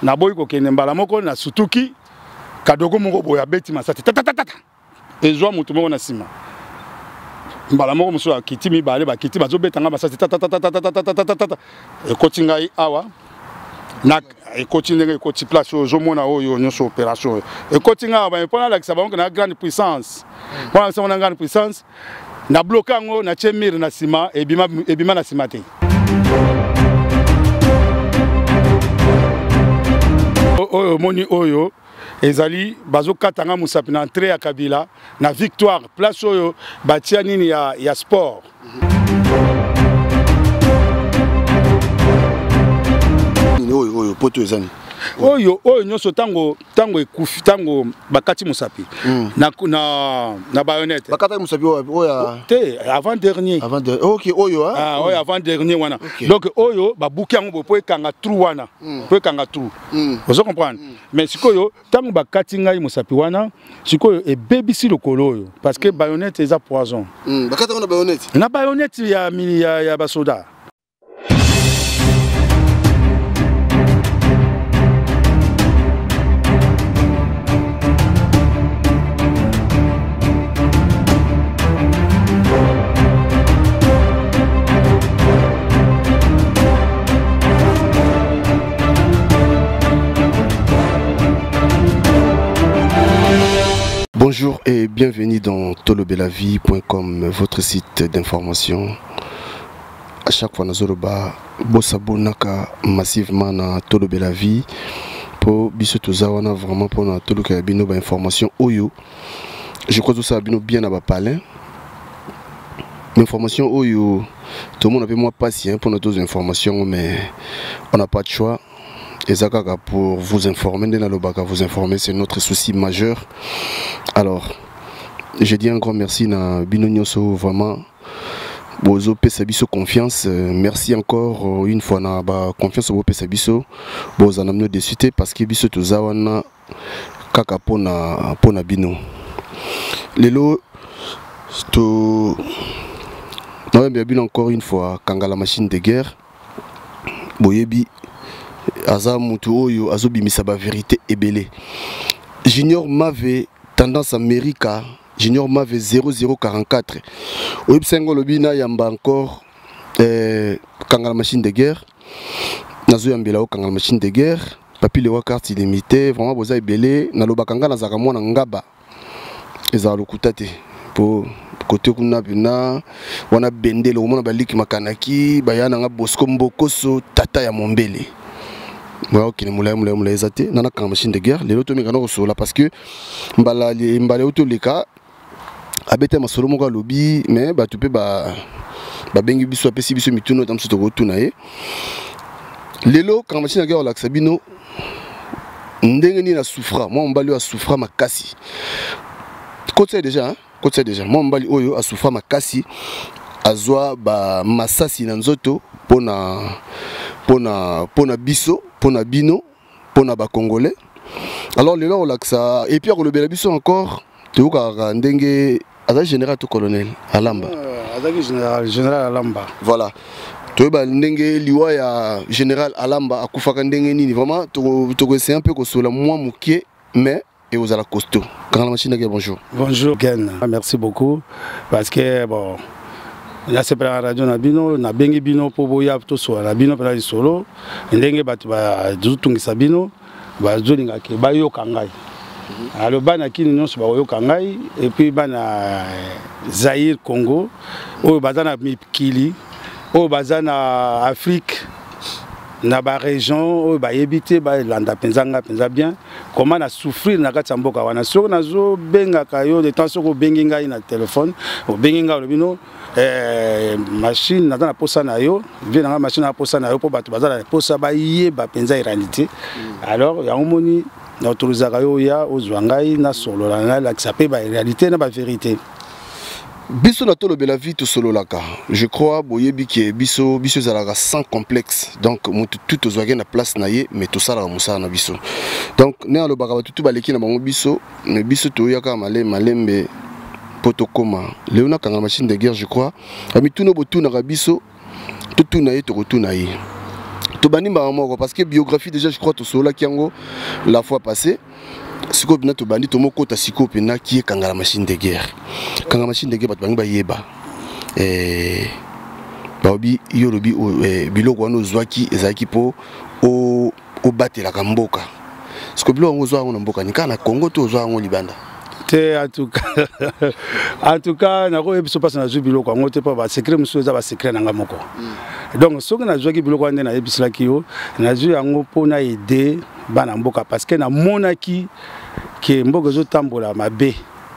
na boy ko kende mbala moko na sutuki kadogo moko boya beti masate tata ezwa mutu moko na sima mbala moko muso akiti mibale bakiti bazobetanga basate tata ekoti ngai awa na ekoti ndenge ekoti place ozomona oyo nyonso opération ekoti ngai ba mpona lakisa bango na grande puissance mpona lakisa na grande puissance na bloqué yango na tie mire na sima ebima na sima te oyo moni oyo ezali bazokatanga musapi na entrée ya Kabila na Victoire place oyo batia nini ya sport oyo poto ezani oyo nyonso tango ekufi tango bakati musapi na baïonnette bakata musapi oya te avant dernier OK oyo oyo avant dernier wana donc oyo babuki yango po ekanga trou wana po ekanga trou vous comprenez mais sikoyo tango bakati ngai musapi wana sikoyo ebebisi lokolo oyo parce que baïonnette eza poison bakata na baïonnette ya basoda. Bonjour et bienvenue dans tolobelavie.com, votre site d'information. À chaque fois, nous avons bossabonaka massivement na Tolobelavie pour bisotozawana vraiment pour na tolokabino ba information oyo. Je crois que ça a bien à parler. L'information oyo, tout le monde a peu moins patient pour nos informations, mais on n'a pas de choix. Et ça, pour vous informer, vous informer, c'est notre souci majeur. Alors, je dis un grand merci à Bino Nyonso, vraiment. Bozo Pesabiso confiance. Merci encore une fois na confiance au Pesabiso. Bozo anamno désuté parce que biso tozawana kaka pona Bino. Lelo to na bien encore une fois kanga la machine de guerre. Boyebi aza mutu oyo azobimisa ba vérité ebele. Junior Mave tendance America, Junior Mave 0044. Oyebsengo lobina yamba encore kanga la machine de guerre. Nazo yambela o kanga la machine de guerre, papi le wa carte illimitée, vraiment boza ebele na lobakanga na zaka mwana ngaba. Eza lokutate po côté kuna bina wana bendele o mona baliki makanaki bayana nga Bosco Mbokoso tata ya Mombele. Ok, moulay ezate nana kanga machine de guerre les loto mekano sola parce que mbala auto leka abete masolo moko lobby mais ba tu peux ba bengi biso apesi biso mituno tam soto tuna ye lelo kanga machine de guerre la sabino ndenge ni na souffra moi mbali a souffra makasi côté déjà moi mbali oyo a souffra makasi azwa ba masasi na nzoto pona biso pona bino pona ba congolais. Alors les là on ça et puis on le biso encore tu vois ndenge aza général tout colonel Alamba général Alamba voilà tu vois ndenge liwa ya général Alamba akufaka ndenge nini vraiment tu c'est un peu que sur la moi mukie mais et vous allez costaud quand la machine de bonjour Gen merci beaucoup parce que bon là c'est pour la radio Nabino, na bengi bino po boya to so na bino pela solo ndenge batu ba zutungisa bino ba zolinga ke ba yo kangai alors bana kini nyonso ba yo kangai et puis bana Zaïre Congo o bazana mikili o bazana Afrique na ba région o ba yebité ba landa penzanga penza bien comment na souffrir na kati mboka wana so na zo benga kayo de temps so ko bengi ngai na téléphone o bengi ngai lobino machine na na posa na yo vient na machine na posa na yo po batu bazala posa ba yé ba penza réalité alors ya omoni na autorisé kayo ya ozwangai na solo na la sape ba réalité na ba vérité. Biso na tolobela vie to solo laka. Je crois boyebi ki biso zalaka sans complexe. Donc mutu tout ozwage na place na ye mais to sala musala na biso. Donc ne alobaka ba tutu baleki na bango biso, mais biso to yaka malembe potokoma. Léona kanga machine de guerre je crois. Ami tuno botu na biso, tutu na ye to kotu na ye. Tobani Maramoko, parce que biographie déjà, je crois, tout cela qui la fois passée. Siko Pina Tobani, Tomoko Tasiko Pina qui est Kangala machine de guerre. Kangala machine de guerre, Batbanga Yeba. Baobi, Yorobi, Biloko Wano Zwaki, Ezaki Po, au Bate la Kamboka. Ce que Bilo on voit en Mboka, ni kana Congo, tu vois en Libanda. En tout cas, na ko ebiso passe na zu Biloko, on te pas secret monsieur za ba secret na ngamoko. Donc ce que na Zwaki Biloko ande na ebisla kiyo, na zu yango pona aider bana mboka parce que na monaki que mboka zo tambola mabe.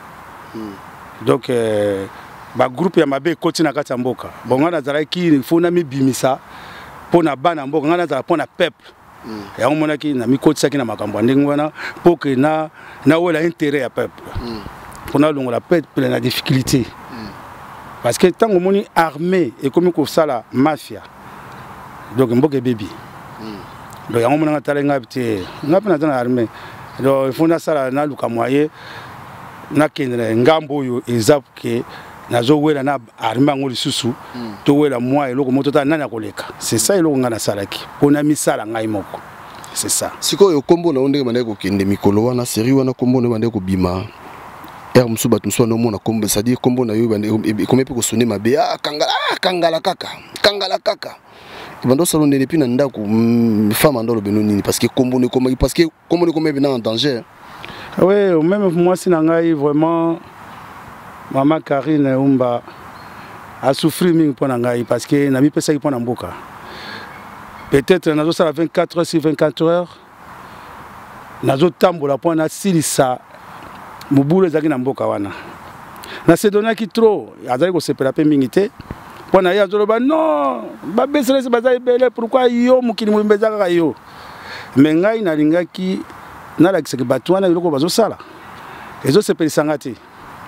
Donc ba groupe ya mabe koti na kati ya mboka. Bonga na zaraki il faut na mibimisa pona bana mboka ngana za pona peuple. Ya monaki na mikoti saki na makambo ndenge wana pour que na wela intérêt ya peuple. Pona longo la peuple na difficulté. Parce que tant moni armée et comme ko sala mafia. Donc mboka baby. Donc ya mona talenga pte ngapena tana armée. Donc il faut na sala na luka moyen na kendre ngambo yo ezapke nazo wela na armée ngoli susu to wela moi eloko moto ta nana koleka. C'est ça eloko ngana salaki. Pona misala ngai moko. C'est ça. Siko yo kombo na ondenge mandeko kende mikolo wana série wana kombo na bandeko bima. Musu bat musu no mona kombo c'est-à-dire kombo na yo bande comme peut ko sonner mabe kangala kaka. Bando salon ne depuis na ndako femme ndolo benoni parce que kombo ne comme en danger. Oui, même moi si nangai vraiment maman Karine Umba a souffert pour nangai parce que na mi pesa ki pona mboka. Peut-être nazo sala 24 heures sur 24 heures. Nazo tambola pona silisa mubule zaki na mboka wana. Na se donna ki trop, azali ko sepela pe mingité. Pona ya zoloba non, ba besele se bazali belé pourquoi yo mukini mumbeza kaka yo. Mais ngai na lingaki na la kiseki batwana iloko bazo sala. Ezo sepelisa ngati.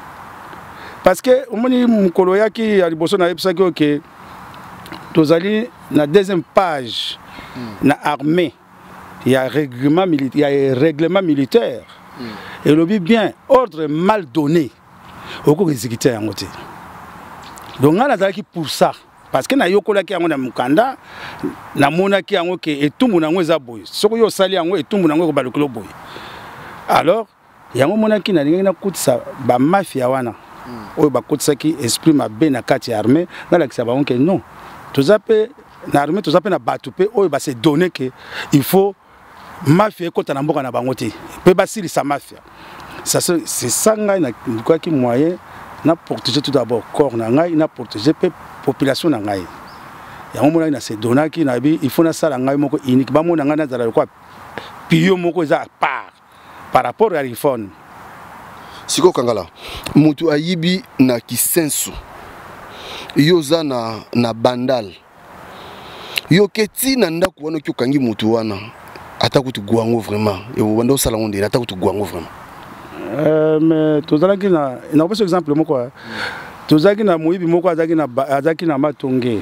Parce que omoni mukolo yaki ya liboso na epsaki OK. Tozali na deuxième page na armée. Il y a règlement militaire. Et le bien ordre mal donné. Au cours exécuté en côté. Donc on a qui pour ça parce que na yokola ki yango na mukanda na mona ki yango ke etumbu na ngweza boy. Soko yo sali yango etumbu na ngwe ko balukelo boy. Alors yango mona ki na lingi na kutisa ba mafia wana. Oyo ba kutisa ki esprit mabe na kati armée na la ki sabaon ke non. Tozape na armée tozape na batupe oyo ba se donner que il faut mafia kota na mboka na bango te. Pe basili sa mafia. Ça c'est ça ngai na quoi qui moyen na protéger tout d'abord corps na ngai na protéger pe population na ngai. Ya mona na se donner ki na bi il faut na sala ngai moko unique ba mona ngai na zala quoi piyo moko za par rapport à l'iPhone. Siko Kangala mutu ayibi na kisensu yoza na bandal yo keti na ndako wana ki okangi mutu wana atakutu gwango vraiment et wanda sala ngonde atakutu gwango vraiment. Mais tozalaki na pas exemple moko tozalaki na moyibi moko azaki na matonge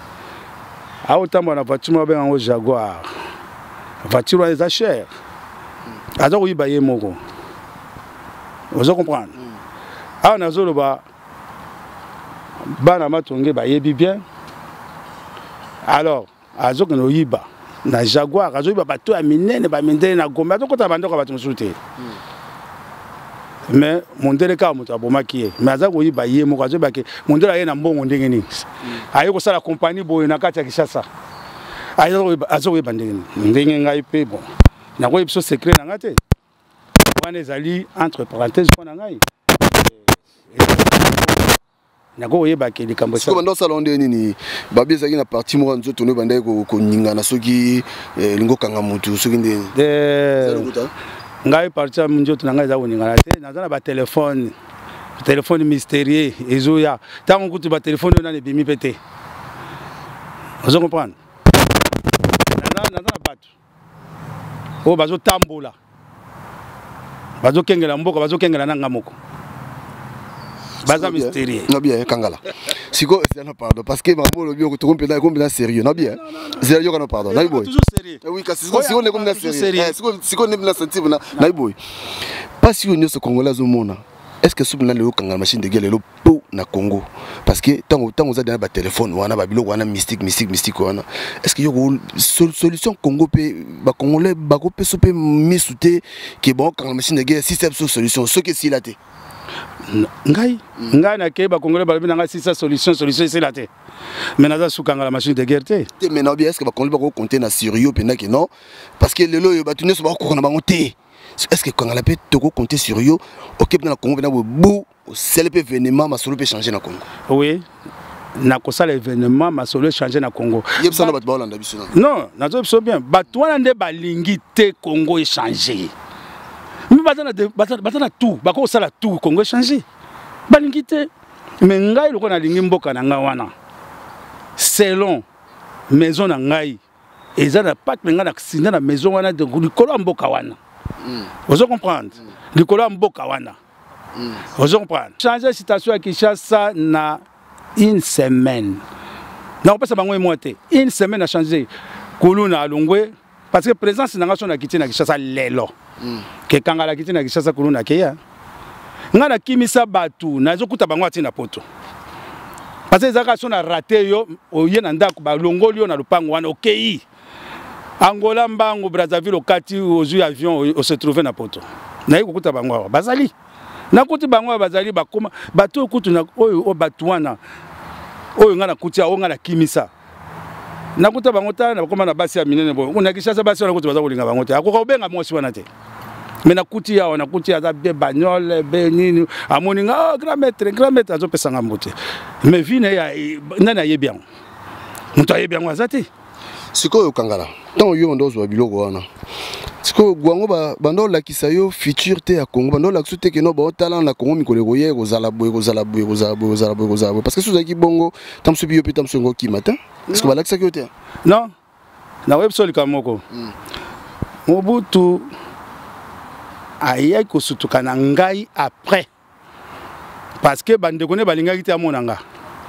aotamba na voiture ba benga Jaguar voiture eza cher aza koyiba ye moko vous comprenez ah nazolo ba bana matonge ba yebi bien alors azo kono yiba na Jaguar azo yiba bato ya minene ba mindene na Gombe azo kota bandoko bato musuté. Mais mon délika moto abomaki mais aza ko yiba ye moko azo ba ke mon délika ye na mbongo ndenge ni ayo ko sala compagnie boye na kati ya Kishasa azo ko yiba ndenge ngai pe bon na ko yipso secret na ngate wana ezali entre parenthèses pona ngai na ko yeba ke likambo ça ko ndo sala ndenge nini babi ezaki na partie mo nzo tono bandai ko nyingana soki lingo kanga mutu soki ndenge ngai parti ya munjoto na ngai za koningana te nazana ba téléphone mystérieux ezoya tango kutu ba téléphone na ne bimi pété vous comprenez nazana bato o bazo tambola bazo kengela mboka bazo kengela nanga moko baza mystérieux na bien Kangala siko c'est un pardon parce que mambo le bio ko compte là sérieux na bien c'est yo kana pardon na boy toujours sérieux oui kasi siko ne comme na sérieux siko ne na sentir na boy pas si on se congolais au monde est-ce que sous na le Kangala machine de guerre le po na Congo parce que tant vous avez un téléphone ou un babilo ou un mystique est-ce qu'il y a une solution Congo pe ba congolais ba ko pe so pe misouté qui bon quand la machine de guerre si c'est une solution ce que si la té ngai na ke ba congolais ba bina si ça solution c'est la té mais na za sukanga la machine de guerre té mais non bien est-ce que ba congolais ba ko compter na Syrio pe na que non parce que le lo ba tuné so ba ko na bango té est-ce que quand on a pu compter sur eux, ok, dans le Congo, c'est l'événement, ma solo peut changer dans le Congo. Oui, na kosa l'événement, ma solo changer dans le Congo. Il y a besoin de battre non, na zo bien. Batouana de balingi te Congo est changé. Mais batana tout, bako sala tout Congo est changé. Balingi te, mais ngai loko na lingi mboka na nga wana. Selon maison na ngai, eza na pas que nga na accident na maison wana de likolo mboka wana. Vous comprenez? Nicolas Mbokawana. Vous comprenez? Changer la situation à Kinshasa na une semaine. Non, pas ça bango moité. Une semaine a changé. Kuluna alongwe parce que présence na ngation na kiti na Kinshasa lelo. Que kanga la kiti na Kinshasa kuluna keya. Ngana kimisa batu na zokuta bango atina poto. Parce que zaka sona raté yo oye na ndako ba longoli yo na lupango wana okei. Angola Mbango Brazzaville okati ozu avion o se trouver na poto. Na yiko kuta bango bazali. Na kuti bango bazali bakoma bato kutu na oyo batuana. Oyo ngana kutia o ngana kimisa. Na kuta bango ta na bakoma na basi ya minene bo. Una Kinshasa basi na kuti bazakolinga bango te. Akoko benga mwasi wana te. Mais na kuti ya na kuti ya za be bagnole be nini amoninga oh grand maître azo pesanga mbote. Mais vine ya nana yebian. Muto yebian wazati. Siko kangala tant yo ndozo biloko wana siko gwango bando la kisayo futur te ya Congo bando la ksote ke no ba talent na Congo mikole royer kozala boy parce que sous aki bongo tamsu biyo pe tamsu ngo ki matin est-ce que ba la kisaki te non na web sol kamoko Mobutu aya ko sutuka na ngai après parce que bande kone balinga kiti amonanga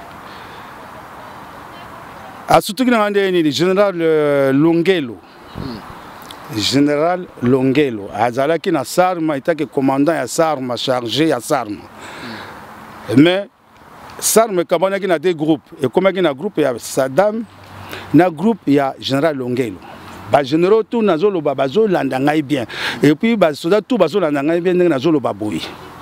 a surtout que le général Longelo. Général Longelo. Azala qui na Sarma était que commandant à Sarma chargé à Sarma. Mais Sarma kabana qui na deux groupes et comme qui na groupe il y a Saddam, na groupe il y a général Longelo. Ba général tout nazolo babazo landangai bien et puis ba soldat tout bazo landangai bien nazolo baboui.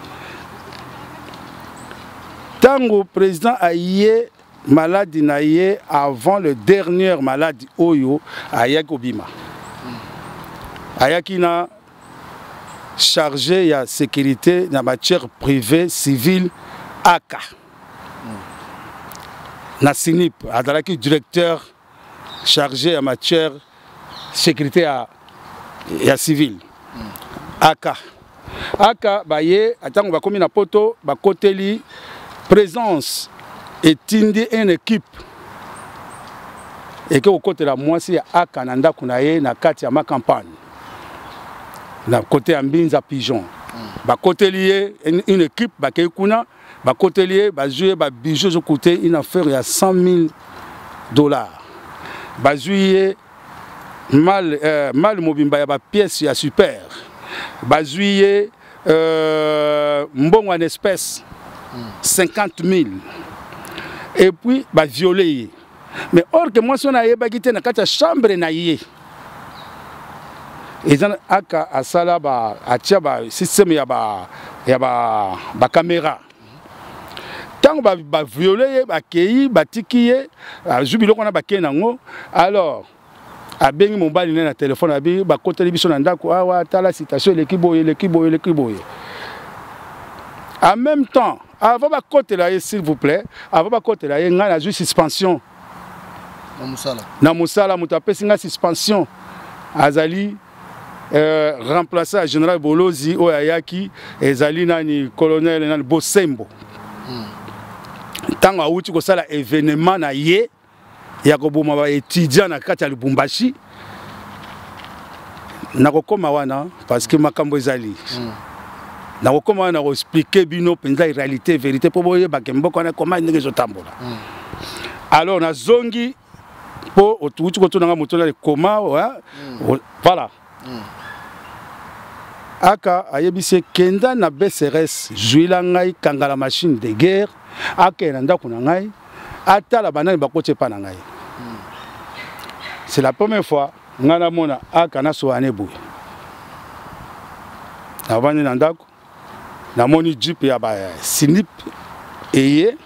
Tango président aïe maladie naïe avant le dernier maladie Oyo Ayak Obima. Ayaki na chargé la sécurité dans la matière privée civile Aka. Na Sinip Adalaki directeur chargé la matière sécurité à civile Aka. Aka baye atango bakomi na poto bakoteli présence et tindi une équipe et que au côté la moitié à Canada kunaye na kati ya ma campagne na côté Ambinza Pigeon ba côté lié une équipe ba kuna ba côté lié ba jouer ba bijoux au côté une affaire ya $100,000 ba jouer mal mobimba ya ba pièce ya super ba jouer mbongo en espèce 50,000 et puis bah violer mais or que moi son aye ba kité na kata chambre na yé et dans aka asala ba atia ba système ya ba caméra tant ba violer ba kei ba tikiye jubilo kona ba kenango alors a bengi mobali na téléphone abi ba koteli biso na ndako awa tala citation l'équipe en même temps avant de côté là, s'il vous plaît, avant de côté là, il y a une suspension. Na musala, mutapé singa suspension. Azali remplacé à général Bolozi Oyayaki, Azali nani colonel nani Bosembo. Tant a outi ko sala événement na yé, ya ko boma ba étudiant na kati ya Lubumbashi. Na ko koma wana parce que makambo ezali. Na comment on a expliqué bino penza réalité vérité pour boye bakembo kona comment ndenge zo tambola. Alors na zongi po otuti ko tunanga moto na koma voilà. Aka ayebise kenda na BCRS juila ngai kangala machine de guerre akena ndako na ngai atala banani bakoti pa na ngai. C'est la première fois ngana mona akana soane boye. Na vandi na ndako na moni jeep ya ba sinip eye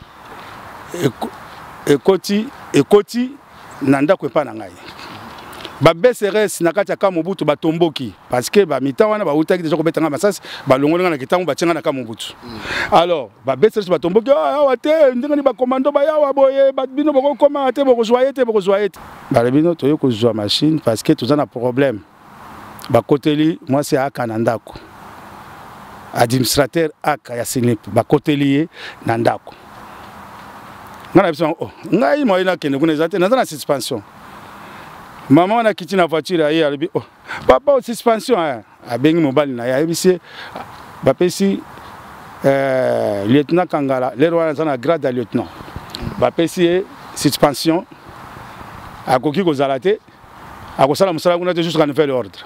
ekoti na ndako pa na ngai. Ba BCRS na kati ya Kamobutu batomboki parce que ba mita wana ba utaki déjà ko betanga masasi ba longolanga na kitango ba tsenga na Kamobutu. Alors ba BCRS batomboki awa te ndengani ba commando ba yawa boye ba bino boko koma te boko joyer te. Ba bino toyo ko joa machine parce que tout ça na problème. Ba koteli moi c'est aka na ndako. Administrateur aka ya Sinip ba koteli na ndako. Ngana biso ngai mo ina kende kuna zate na suspension. Maman a quitté la voiture et elle a dit, oh, papa, suspension. A bien mobile na ya ici. Papa ici, lieutenant Kangala, les rois ont un grade de lieutenant. Papa ici, suspension. A coquille aux alatés. A Gosala Moussala, on a jusqu'à nouvel ordre.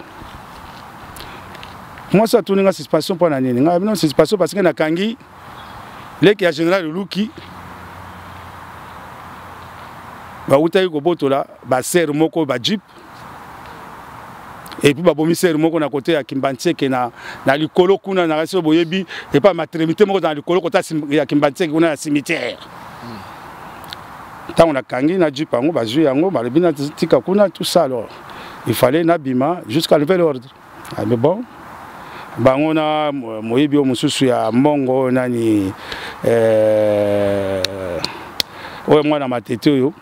Moi, ça tourne en suspension pour l'année. Non, suspension parce qu'il y a Kangi, les qui a général Luki. Ba utayi ko boto la ba ser moko ba jeep et puis ba bomi ser moko na côté ya Kimbantseke na likolo kuna na raso boyebi et pas maternité moko dans likolo kota ya Kimbantseke kuna na cimetière. Tant on a kangi na jeep ango ba jouer yango ba lebina tika kuna tout ça alors il fallait na bima jusqu'à lever l'ordre. Ah mais bon ba ngona moyebi o mususu ya mongo nani oye mwana matete yo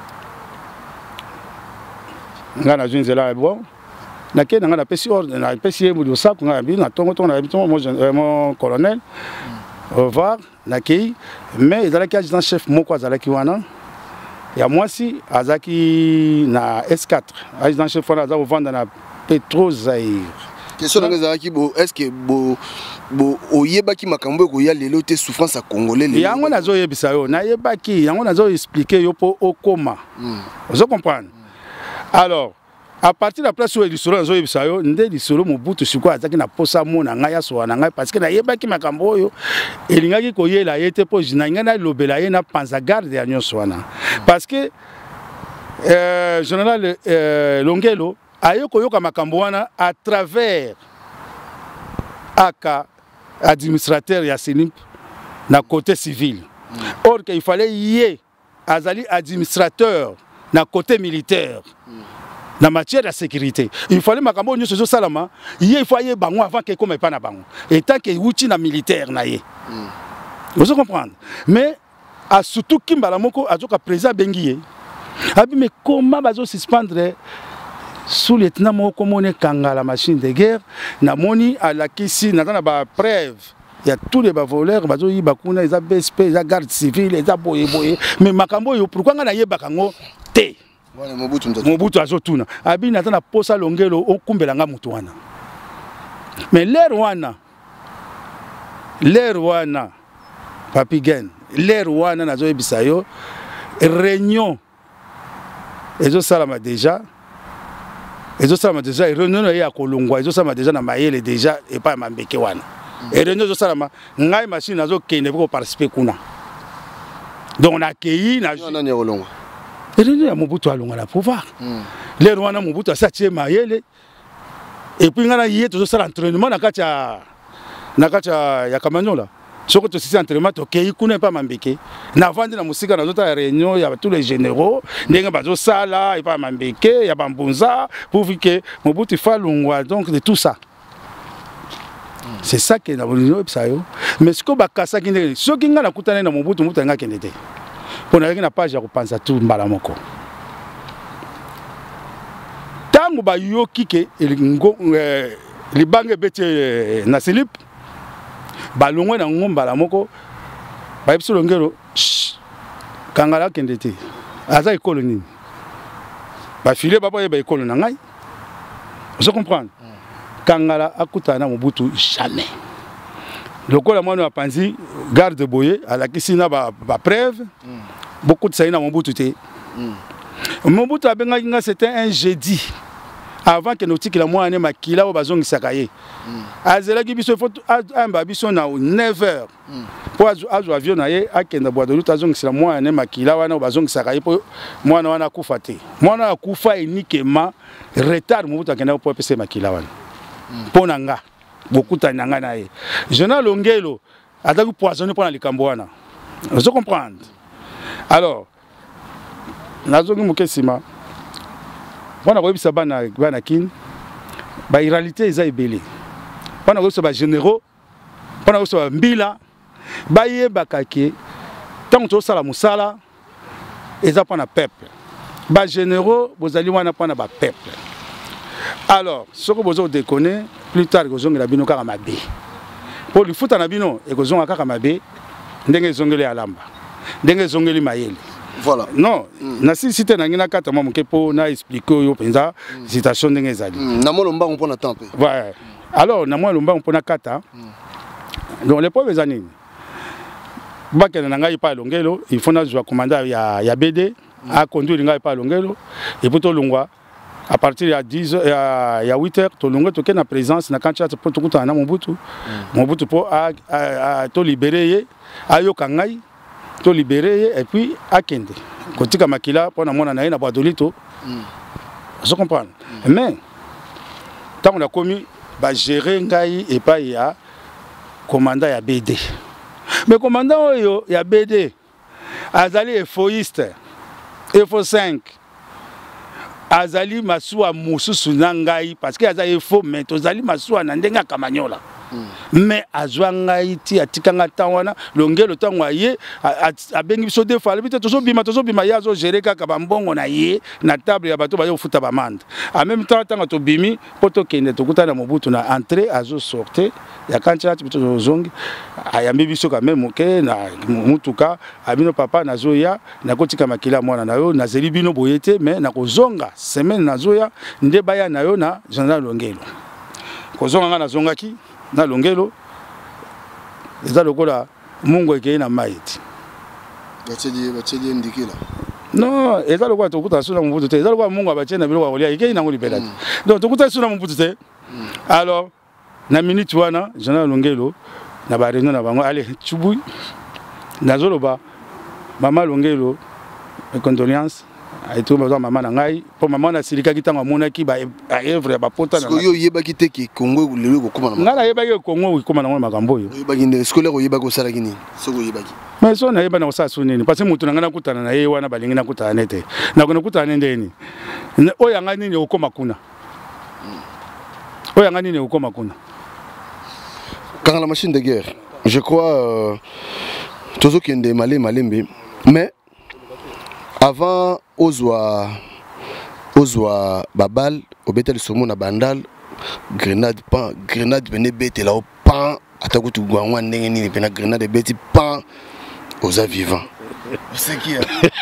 ngana junzela bon na ke ngana pesi ordre na pesi mu do sac ngana bi na tongo na habitant mon colonel au revoir na ke mais ezalaki adjudant chef moko azalaki wana ya mwasi azaki na S4 adjudant chef wana aza vendre na Petro Zaire. Question na ezalaki bo est-ce que bo oyebaki makambo ko ya lelo te souffrance à congolais les yango nazo yebisa yo na yebaki yango nazo expliquer yo po okoma vous comprenez. Alors, à partir de la place où il sera dans le salon, il sera Mobutu siko azaki na posa mona ngaya so na ngai parce que na yebaki makambo yo elingaki koyela yete po jinanga na lobela ye na panza garde ya nyonso wana parce que général Longelo ayo koyoka makambo wana à travers aka administrateur ya Sinip na côté civil. Or qu'il fallait y azali administrateur na côté militaire. Na matière de sécurité, il fallait makambo nyonso zo salama, il fallait bango avant que comme pas na bango. Et tant que outil na militaire na ye. Vous comprenez? Mais à surtout Kimbala moko azoka président bengiye. Abi mais comment bazo suspendre sous lieutenant moko mone Kangala machine de guerre na moni à la kisi na ba preuve. Il y a tous les voleurs bazo yi bakuna ils a BSP, ils a garde civile, ils a boye mais makambo yo pourquoi ngana ye bakango te. Mobutu azotuna abi natana posa Longelo okumbelanga mutu wana mais l'air wana papi gen l'air wana nazo ebisa yo réunion ezo salama déjà réunion ya kolongwa ezo salama déjà na mayele déjà et pas mambeke wana et réunion ezo salama ngai machine nazo kende ko participer kuna donc on a accueilli na et réunion ya Mobutu alonga la pouvoir. Les Rwanda Mobutu a saché mayele. Et puis ngana yé to ça l'entraînement na kacha ya Kamanyola. Soko to sisi entraînement to kei kuna pas mambeke. Na vandi na musika na zota réunion ya tous les généraux, ndenga bazo sala et pas mambeke, ya bambunza pour que Mobutu fa longwa donc de tout ça. C'est ça que na bolino psayo. Mais ce ko bakasa kinde, so kinga na kutana na Mobutu mutanga kendete. On a une page à repenser tout Mbalamoko. Tango ba yo kike li bange bete na Sinip ba longwe na ngomba la moko ba yipso Longelo Kangala kendete aza école nini ba filé papa ye ba école na ngai vous comprenez Kangala akutana Mobutu jamais lokola mwana wa panzi garde boye alakisina ba preuve beaucoup de ça na Mobutu te Mobutu abenga c'était un jeudi avant que nous tikila mwana makila o bazongisaka ye azelaki biso faut amba biso na 9h po azu avion na ye akenda bois de route azongisila mwana makila wana o bazongisaka ye po mwana wana akufa te mwana akufa uniquement retard mubuta akenda po pese makila wana pona nga bokuta nanga na ye Jean Longelo ataki poisonné pour likambo wana vous comprendre alors nazongi mukesima wana koyebisa bana kin ba iralité eza ebele wana koyebisa ba généraux wana koyebisa ba mbila bayebaka ke tango tosala musala eza mpona peuple ba généraux bozali wana mpona ba peuple alors soko bozo déconner plus tard kozongela bino kaka mabe po lifuta na bino ekozonga kaka mabe ndenge ezongeli alamba ndenge ezongeli mayele. Voilà. Non, nasi cité na ngina kata mamuke po na expliquer yo penza citation ndenge ezali. Na mo lomba on pona tempe. Ouais. Alors na mo lomba on pona kata. Donc les pauvres années. Bakena na ngai pa Longelo, il faut na jouer commandant ya BD a conduire ngai pa Longelo et pour to longwa à partir de 10 h ya 8h to longwa to na présence na kancha to kuta na Mobutu. Mobutu po a to libérer ayo kangai to libérer et puis akende kotika makila pona mona na ye na badolito je comprends mais tant on a commis ba gérer ngai et pas ya commandant ya BD mais commandant oyo ya BD azali efoiste efo 5 azali masuwa mususu na ngai parce que azali efo mais tozali masuwa na ndenga kamanyola mais azwanga ti atikanga tawana Longelo tango aye abengi biso defa albite tozobima ya zo gérer kaka bambongo na ye na table ya bato bayo futa bamande en même temps tango to bimi poto kende to kutana Mobutu na entrée azo sortir ya kancha bito zongi ayambi biso ka même ke na mutuka abino papa nazoya na kotika makila mwana na yo na zeli bino boyete mais na kozonga semaine nazoya nde baya na yo na Jean Longelo kozonga nga nazongaki na Longelo eza lokola mungu ekei na maiti bateli ndikila non eza lokola tokuta suna Mobutu te eza lokola mungu abatie na biloko kolia ekei nango libela te donc tokuta suna Mobutu te alors na minute wana Jean Longelo na ba réunion na bango allez chubu nazoloba mama Longelo condoléances et tout maman na ngai po maman na silika kitanga monaki ba œuvre ba pota na yo yebaki te ki Congo lelo ko koma na ngala yebaki Congo ko na makambo yo yebaki nde scolaire ko yebaki osala kini soko yebaki mais so na yeba na osala sunini parce que mutu ngana kutana na ye wana balingi na kutana nete na kono kutana ndeni oya ngani ni okoma kuna oya ngani ni okoma kuna quand la machine de guerre je crois tozo kende malembe mais avant Ozwa babal obetel somo na bandal grenade bene bete la pan atakutu gwangwa ndenge nini pena grenade beti pan oza vivant c'est qui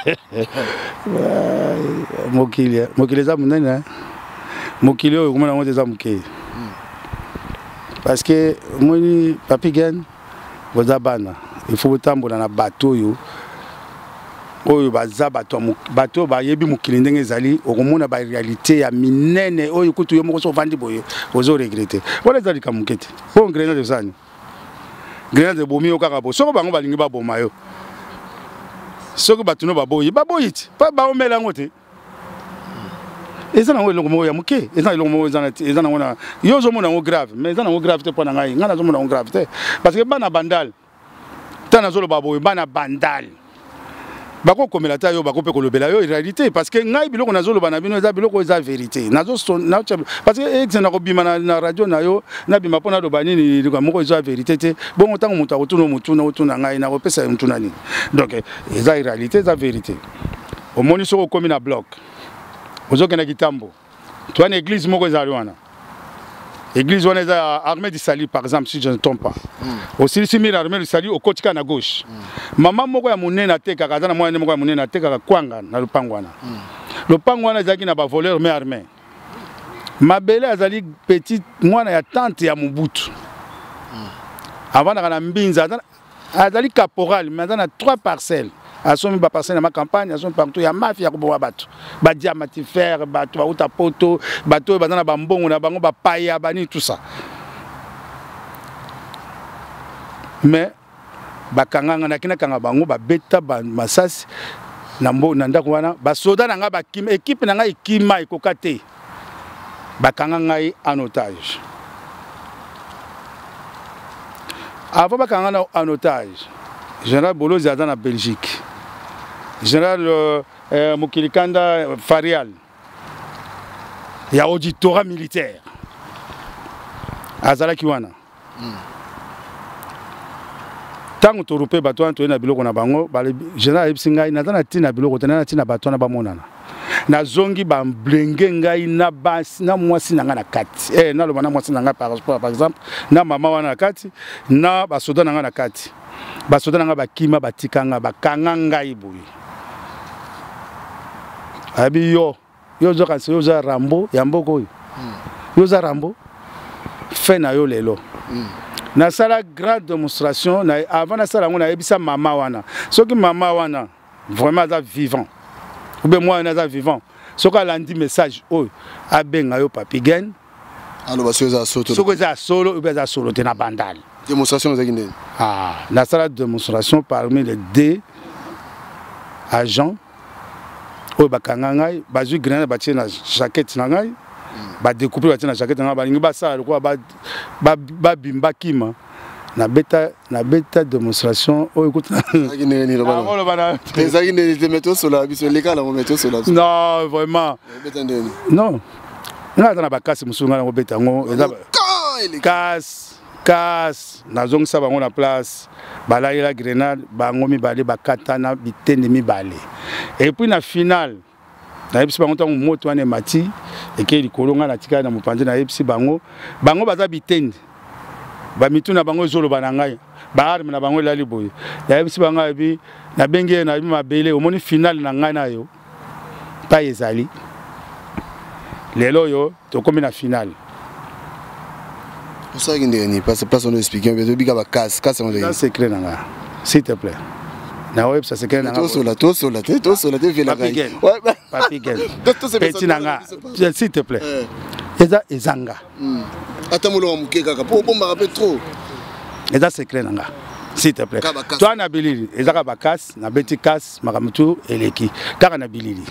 mokili za munene mokili oyo komona ngo za muke parce que moni papi gen boza bana il faut tambola na bateau yo oyo baza bato bayebi mokili ndenge ezali okomona ba réalité ya minene oyo kutu yo moko so vandi boye ozo regretter wala ezali kamukete po grenade zani grenade bomi yo kaka bo soko bango balingi ba boma yo soko batuno baboyi ti pa ba omela ngote ezana ngo elongo moko ya muke ezana elongo moko ezana ngona yo zo mona ngo grave mais ezana ngo grave te pona ngai ngana zo mona ngo grave te parce que bana bandal tana zo lo baboyi bana bandal bako komela ta yo bako pe kolobela yo réalité parce que ngai biloko nazolo bana bino eza biloko eza vérité nazo parce que exena ko bima na radio na yo na bima pona do banini liko moko eza vérité te bongo tango muta otuna ngai na ko pesa mutuna ni donc eza réalité eza vérité au moni soko komi na bloc ozoke na kitambo toi na église moko eza wana église wana eza armée du salut par exemple si je ne trompe pas aussi si mire armée du salut au côté na gauche maman moko ya monene atekaka aza na mwana moko ya monene atekaka kwanga na lupango wana ezalaki na ba voleur mais armé mabele azali petit mwana ya tante ya Mobutu avant na mbinza azali caporal mais aza na 3 parcelles asomi ba passer na ma campagne asomi partout ya mafia ko boba bato ba diamantifère bato ba uta poto bato ba na ba mbongo na bango ba paya bani tout ça mais bakanganga na kina kanga bango ba beta ba masasi na mbo na ndako wana ba soda na nga ba kim équipe na nga ikima ikokate bakanganga en otage avant bakanganga en otage général Bolo Zada na Belgique général Mukilikanda Farial il y a auditorat militaire azala kiwana tango torupe bato anto na biloko na bango bale général ebsingai na tina biloko tena tina bato na bamonana na zongi ba blenge ngai na bas na mwasi nanga na kati na lo bana mwasi nanga par exemple na mama wana na kati na basoda nanga na kati basoda nanga bakima batikanga bakanga ngai boyi abi yo zo kanse yo za Rambo ya mboko yo za Rambo fait na yo lelo na sala grande démonstration na avant na sala ngona ebisa mama wana soki mama wana vraiment za vivant ou bien moi na za vivant soki alandi message oyo abenga yo Papigen alors parce que za soto soki za solo ou bien za solo te na bandal démonstration za kinde na sala démonstration parmi les deux agents oyo bakanga ngai bazwi grenade batie na jaquette na ngai ba découper batie na jaquette na ngai balingi basala lokwa ba bimba kima na beta démonstration oyo écoute non vraiment non na na bakasi musunga na beta ngo casse na zong sa bango na place balai la grenade bango mibale bakatana bitende mibale et puis na finale na epsi bango tango moto wana mati eke likolonga na tika na mopanje na epsi bango baza bitende ba mituna bango zolo banangai ba arme na bango lali boye na epsi bango abi na benge na mabele omoni finale na ngai na yo pa ezali lelo yo to komi na finale. Pour ça, il passe place on explique. On veut dire casse on dit. C'est clair nanga. S'il te plaît. Na web ça c'est clair nanga. Tout sur la vie la gagne. Ouais. Papigen. Petit nanga. S'il te plaît. Eza ezanga. Attends molo muke kaka. Pour me rappeler trop. Eza c'est clair nanga. S'il te plaît. Toi na bilili, eza ka bakas, na beti kas, makamutu eleki. Kaka na bilili.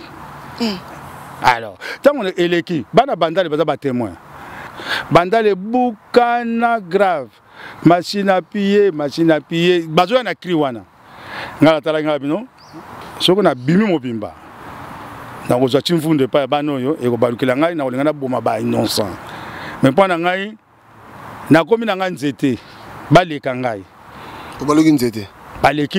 Alors, tant on est eleki, bana bandale baza ba témoin. Bandale bukana grave. Machine à piller. Bazo na cri wana. Ngala tala ngala bino. Soko na bimi mobimba. Na kozwa chimfunde pa bano yo e ko balukela ngai na olengana boma ba innocent. Mais pendant ngai na komi na ngai nzete. Baleka ngai. Ko baluki nzete. Baleki.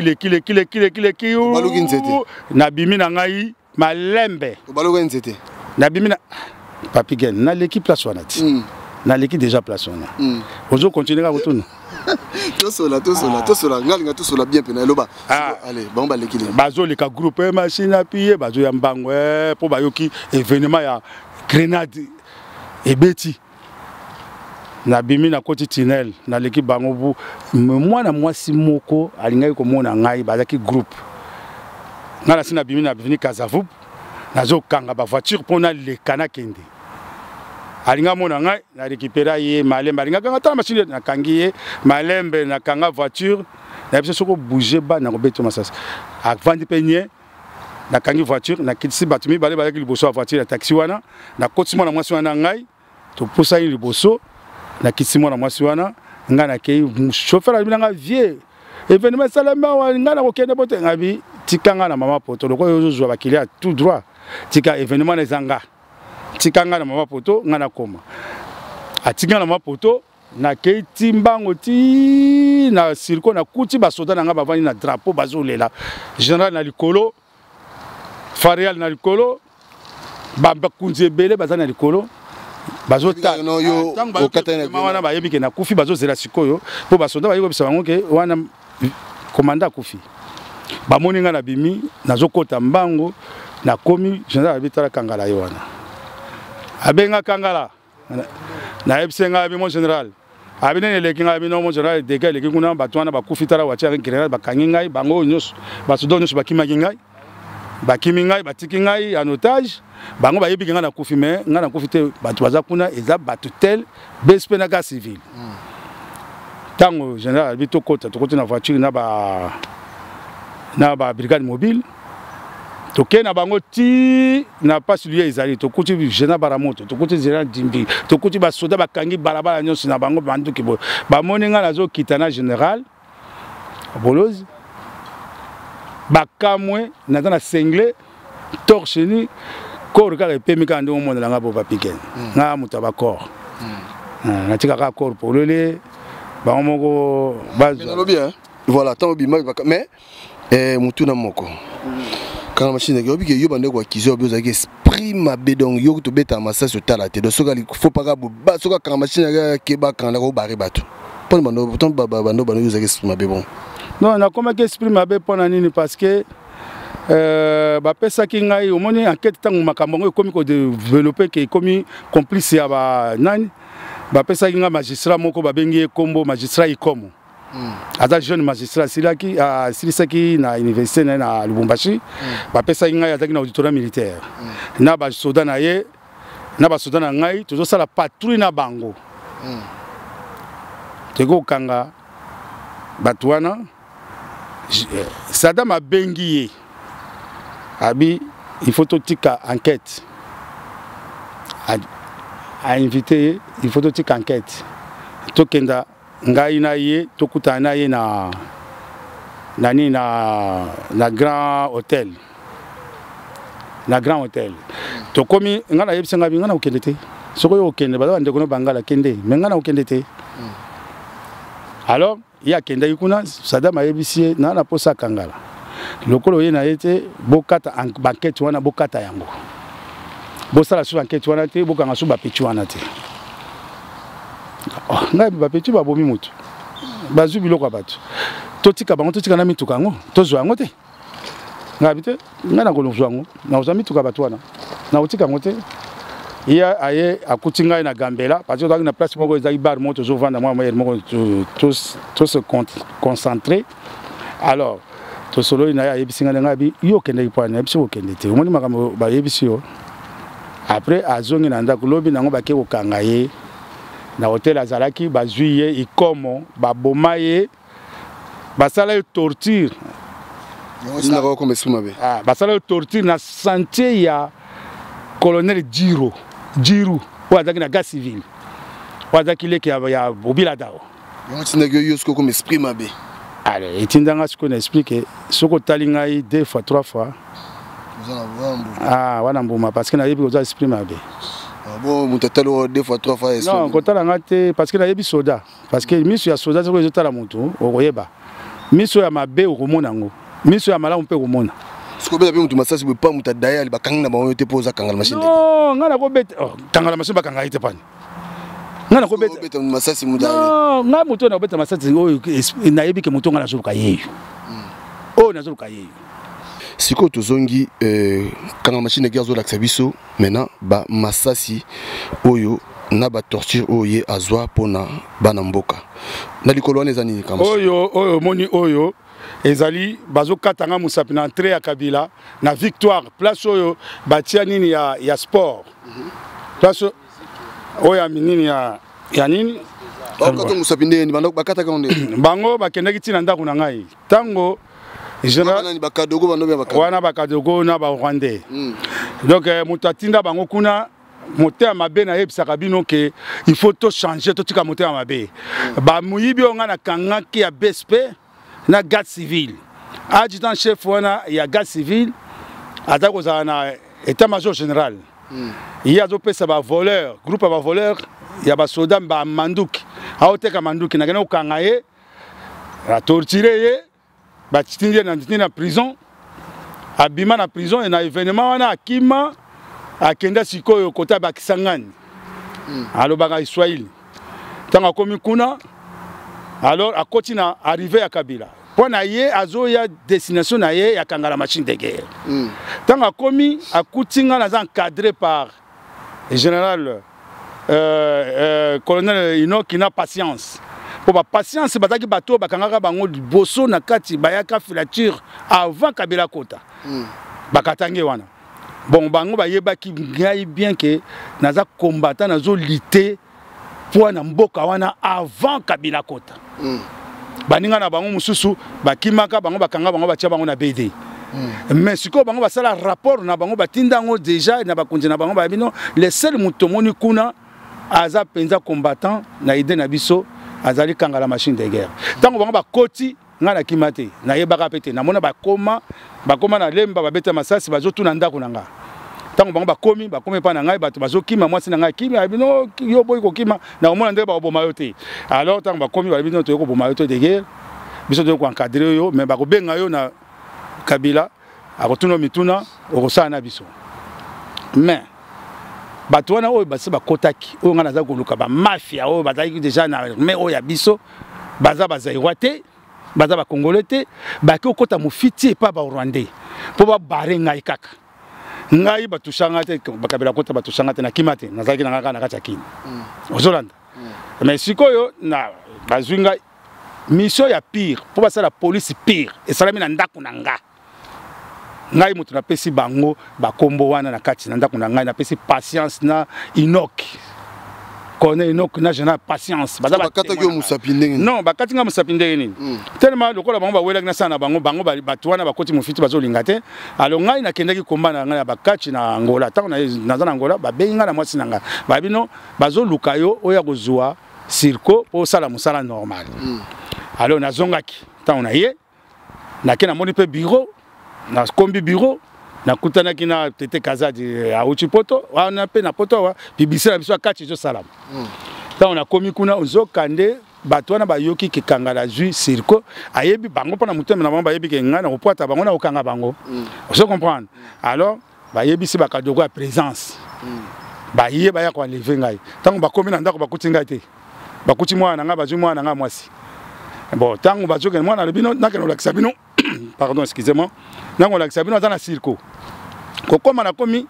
Baluki nzete. Na bimi na ngai malembe. Ko baluki nzete. Na bimi na Papigen, na l'équipe place wana ti. Na l'équipe déjà place wana. Ozo continuer à retourner. Tout cela, ngalinga tout cela bien pena loba. Allez, bon ba l'équipe. Bazo le ka groupe machine à piller, bazo ya mbango pour bayoki événement ya grenade et beti. Na bimi na koti tunnel, na l'équipe bango bu moi na mwasi moko alingai ko mona ngai bazaki groupe. Ngala sina bimi na bini Kazavup. Nazo kanga ba voiture pona le kana kende. Alinga mona ngai na récupérer ye malembe alinga kanga ta machine na kangiye malembe na kanga voiture na biso soko bouger ba na robeto masas. Avant de peigner na kangi voiture na kitsi batumi bale bale liboso voiture na taxi wana na koti mona mwasi wana ngai to posa yi liboso na kitsi mona mwasi wana nga na kei chauffeur ali nga vie événement salama wa nga na kokende bote ngabi tikanga na mama poto loko yo zo ba kilia tout droit tika événement na zanga tikanga na mama poto nga na koma atika na mama poto na keti mbango ti na circo na kuti ba soda nga bavani na drapeau bazolela général na likolo Farial na likolo bamba kunze bele bazana likolo bazota no yo okatana wana bayebi ke na kufi bazozela sikoyo po basoda bayiko bisa bango ke wana komanda kufi bamoni nga na bimi nazokota mbango na komi général abitala kangala yo wana abenga kangala na ebsenga abi mon général abine le kinga abino mo général dégâts le kinguna batwana bakufitara wacha grenade bakangingai bango nyos basudo nyos bakimagingai bakimingai batikingai en otage bango bayebi kinga na kufi mais nga na kufite batu baza kuna eza batu tel BSP na gas civil tango général bito kota to kota na voiture na ba brigade mobile toke na bango ti na pas lié ezali to kuti général baramoto to kuti général dimbi to kuti ba soda bakangi balabala nyonso na bango banduki bo ba moninga nazo kitana général bolozi bakamwe na dans la cinglé torche ni corps ka pemi ka ndo mo na ngabo ba piken na mutaba corps na tika ka corps polele ba moko bazo bien voilà tant bi mais mutu na moko quand la machine est obi ke yo bande ko kizo bi ozaki esprit mabe donc yo to beta massa sur tala te do soka faut pas ka ba soka quand machine ke ba quand la ko bari bato pour bando pourtant bando yo ozaki esprit mabe bon non na comment esprit mabe pona nini parce que ba pesa ki ngai omoni enquête tangu makambo ngo komi ko développer ke komi complice ya ba nani ba pesa ki nga magistrat moko ba bengi kombo magistrat ikomo aza jeune magistrat silaki silisaki na université na Lubumbashi ba pesa ki ngai azaki na auditorat militaire na ba soda na ye na ba soda na ngai tozo sala patrouille na bango tego kanga batwana Sadam a bengi abi il faut tika enquête a invité il faut tika enquête to kenda ngai na ye to kutana ye na grand hôtel to komi ngana yebsenga bi ngana okende te soko yo okende ba ndeko no bangala kende mais ngana okende te alors il y a kenda yikuna Sadam ayebisi na posa kangala lokolo ye na yete bokata banquette wana bokata yango bosala sur enquête wana te bokanga su ba petit wana te ngai ba petit ba bomi mutu bazu biloko bato totika bango totika na mituka ngo tozwa yango te ngai bite ngana ko lozwa ngo na ozwa mituka bato wana na otika ngo te iya aye akutinga na Gambela parce que dans une place moko ezali bar moto zo vanda moi moko tous se concentrer alors to solo ina ya yebisinga nga bi yo kende ipana yebisi ko kende te omoni makambo ba yebisi yo après azongi na ndako lobi nango bake ko kanga ye na hotel azalaki bazuye ikomo babomaye basala torture ina ko komesi mabe basala torture na santé ya colonel Jiru wazaki na gas civil wazaki leki ya bobila dao yontina yo yosko comme esprit mabe allez etindanga ce qu'on explique soko talingai 2 fois 3 fois wana mbuma parce que na yebi oza esprit mabe bon mutatalo 2 fois 3 fois non kotala ngate parce que na yebi soda parce que miso ya soda soko ezotala mutu okoyeba miso ya mabe okomona ngo miso ya malamu mpe okomona siko beta pe mutu masasi be pa muta daya ba kangna ba yote poza kangala machine non ngana ko beta kangala machine ba kanga ite pani ngana ko beta masasi muta non nga mutu na beta masasi oyo na yebi ke mutu ngana zuluka yeyo na zuluka yeyo siko tozongi kangala machine gazo laksa biso maintenant ba masasi oyo na ba torture oyo azwa pona bana mboka na likolo wana ezani kama oyo moni oyo ezali bazo katanga musapi na entrée ya Kabila na Victoire place oyo batia nini ya sport place oyo nini ya nini bakata musapi ndeni bakata konde bango bakendaki tina ndako na ngai tango général bakadogo bando wana bakadogo na ba Rwandais donc mutatinda bango kuna moteur mabe na yebisaka bino ke il faut to changer to tika moteur mabe ba muyibi onga na kangaki ya BSP na garde civile adjudant chef wana ya garde civile atako za na état major général il y a zo pesa ba voleur groupe ba voleur ya ba soda ba manduki aoteka manduki na gena ukanga ye la torturer ye ba tindie na prison abima na prison et na événement wana akima akenda sikoyo kota ba Kisangani alobaka Israël tanga komi kuna alors à Kotina arrivé à Kabila pour na ye azoya destination na ye ya kangala machine de guerre tant a commis à Koutinga na encadré par le général colonel Ino qui n'a patience. Pour la patience, bataki bateau bakangaka bango bosso na kati bayaka filature avant Kabila Kota. Bakatange wana. Bon bango bayebaki ngai bien que naza combattant nazo lutter pour na mboka wana avant Kabila Kota. Baninga na bango mususu bakimaka bango bakanga bango batia bango na BD. Mais si bango basala rapport na bango batindango déjà na bakonzi na bango babino les seuls mutomoni kuna aza penza combattant na idée na biso azali kanga la machine de guerre. Tango bango bakoti nga na kimate na yebaka pete na mona bakoma na lemba babeta masasi bazotu na ndako na nga. Tango bango bakomi pa na ngai bato bazokima mwasi na ngai kimi abino yo boy ko kima na omona ndenge ba boma yote. Alors tango bakomi babino to ko boma yote de guerre biso to ko encadrer yo mais bako benga yo na Kabila akotuna mituna okosana na biso. Mais bato wana oyo basi bakotaki oyo nga naza koluka ba mafia oyo bazaki déjà na mais oyo ya biso baza bazairwate baza ba congolais te baki okota mufiti pa ba rwandais po ba bare ngai kaka ngai batushanga te bakabela kota batushanga te na kimate nazaki na ngaka na kati ya kini ozolanda mais sikoyo na bazwinga mission ya pire po basala police pire esalami na ndako na nga ngai mutu na pesi bango bakombo wana na kati na ndako na ngai na pesi patience na Enoch connaît Enoch na jena patience baza bakata ki musapindenge non bakati nga musapindenge nini tellement lokola bango bawela na sana bango batu wana bakoti mufiti bazolinga te alors ngai nakendaki komba na ngai bakati na Angola tango na Angola babenga na mwasi na nga babino bazoluka yo oya kozwa circo po sala musala normal alors nazongaki tango na ye nakena moni pe bureau na kombi bureau na kutana kina tete kazadi auchi poto wana pe na poto wa bibisela biso kati zo salam ta on a komi kuna ozo kande bato wana bayoki kikanga la jus circo ayebi bango pona mutema na bango bayebi ke ngana opwata bango na okanga bango ozo comprendre alors bayebi si bakadogo ya présence baye baya kwa lever ngai tango bakomi na ndako bakuti ngai te bakuti mwana nga bazwi mwana nga mwasi bon tango bazoke mwana lebino nakeno lakisa bino pardon, excusez-moi. Nous avons l'accepté dans la circo. Comme on a commis,